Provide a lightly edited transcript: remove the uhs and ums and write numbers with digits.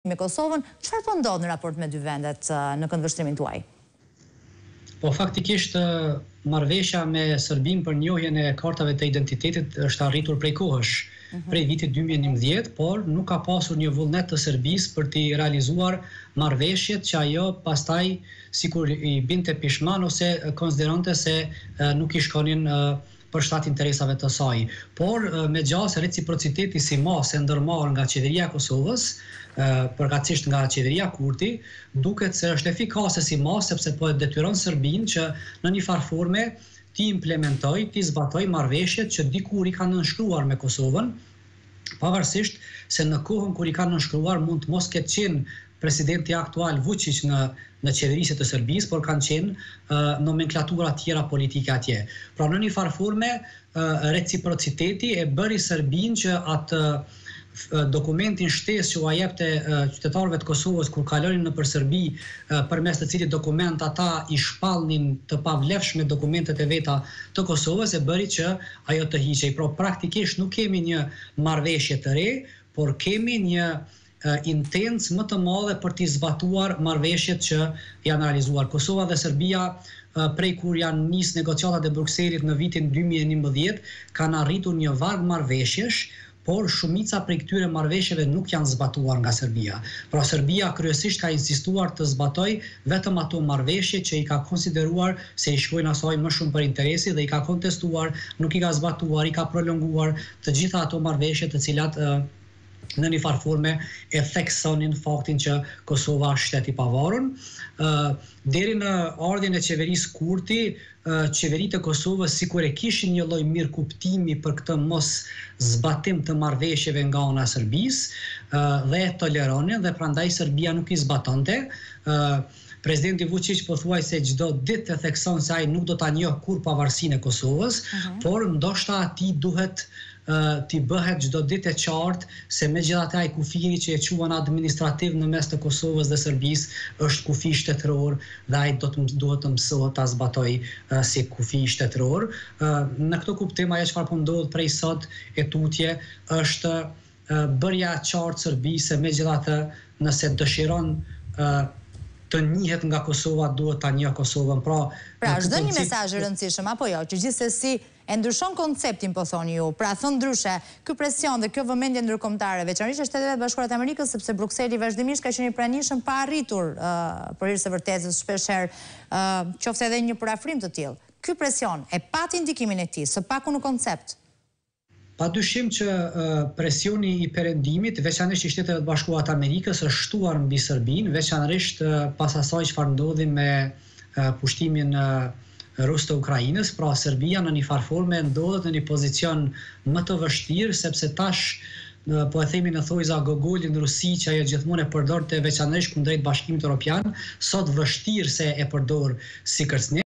me Kosovën, çfarë po ndodh në raport me dy vendet në këndvështrimin tuaj? Po faktikisht marrëveshja me Serbinë për njohjen e kartave të identitetit është arritur prej kohësh, prej vitit 2011, por nuk ka pasur një vullnet të Serbisë për t'i realizuar marrëveshjet që ajo pastaj sikur i binte pishman ose konsideronte se nuk i shkonin për shtat interesave të saj. Por me gjas reciprociteti si masë ndërmarrë nga qeveria e Kosovës, përkatësisht nga qeveria Kurti, duket se është efikase si masë sepse po e detyron Serbinë që në një farë forme ti implementoj, ti zbatoj marrëveshjet që dikur i kanë nënshkruar me Kosovën, pavarësisht se në kohën kur i kanë nënshkruar mund të mos ketë qenë presidenti aktual Vučić në qeverisje të Serbisë, por kanë qenë nomenklatura tjera politike atje. Pra në një farë forme, reciprociteti e bëri Serbinë që atë dokumentin shtesë që u jepte qytetarëve të Kosovës kur kalonin nëpër Serbi, përmes të cilit dokument ata i shpallnin të pavlefshme dokumentet e veta të Kosovës, e bëri që ajo të hiqej. Pra praktikisht nuk kemi një marrëveshje të re, por kemi një intencë më të madhe për t'i zbatuar marrëveshjet që janë realizuar. Kosova dhe Serbia prej kur janë nis negociatat e Brukselit në vitin 2011 kanë arritur një varg marrëveshjesh, por shumica prej këtyre marrëveshjeve nuk janë zbatuar nga Serbia. Pra Serbia kryesisht ka insistuar të zbatoj vetëm ato marrëveshje që i ka konsideruar se i shkojnë asaj më shumë për interesi dhe i ka kontestuar, nuk i ka zbatuar, i ka prolonguar të gjitha ato marrëveshje të cilat në një farë forme e theksonin faktin që Kosova është shtet i pavarur. Deri në ardhjen e qeverisë Kurti, qeveritë e Kosovës sikur e kishin një lloj mirëkuptimi për këtë mos zbatim të marrëveshjeve nga ana e Serbisë dhe e toleronin dhe prandaj Serbia nuk i zbatonte. Presidenti Vučić pothuajse çdo ditë e thekson se ai nuk do ta njoh kurrë pavarësinë e Kosovës, por ndoshta atij duhet t'i bëhet çdo ditë e qartë se megjithatë ai kufiri që e quan administrativ në mes të Kosovës dhe Serbisë është kufi shtetëror dhe ai duhet të mësohet ta zbatoj si kufi shtetëror. Në këtë kuptim ajo çfarë po ndodh prej sot e tutje është bërja e qartë Serbisë se megjithatë nëse dëshiron të njihet nga Kosova, duhet ta njeh Kosovën. Pra çdo një mesazh i rëndësishëm apo jo, që gjithsesi e ndryshon konceptin, po thoni ju. Pra thon ndryshe, ky presion dhe kjo vëmendje ndërkombëtare, veçanërisht e Shtetet Bashkuara të Amerikës, sepse Brukseli vazhdimisht ka qenë i pranishëm pa arritur për hir të vërtetës shpeshherë qoftë edhe një parafrim të tillë. Ky presion e pati ndikimin e tij, së paku në koncept. Padyshim që presioni i perëndimit, veçanërisht i Shtetet Bashkuara të Amerikës, është shtuar mbi Serbinë, veçanërisht pas asaj çfarë ndodhi me pushtimin rus të Ukrainës. Pra Serbia në një farë forme ndodhet në një pozicion më të vështirë, sepse tash po e themi në thojza Gogolin Rusi që ajo gjithmonë e përdorte veçanërisht kundrejt Bashkimit Evropian, sot vështirë se e përdor si kërcënim.